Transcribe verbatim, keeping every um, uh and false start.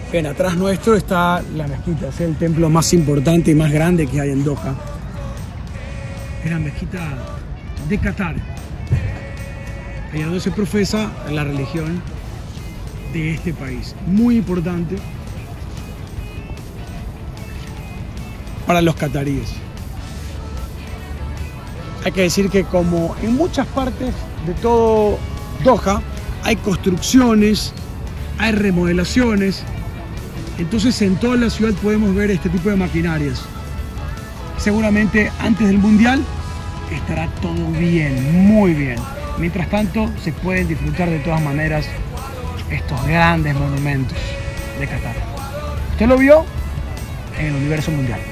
Bien, atrás nuestro está la mezquita, es el templo más importante y más grande que hay en Doha. Es la mezquita de Qatar, allá donde se profesa la religión de este país. Muy importante para los cataríes. Hay que decir que como en muchas partes de todo Doha hay construcciones, hay remodelaciones, entonces en toda la ciudad podemos ver este tipo de maquinarias. Seguramente antes del Mundial estará todo bien, muy bien. Mientras tanto se pueden disfrutar de todas maneras estos grandes monumentos de Qatar. Usted lo vio en el Universo Mundial.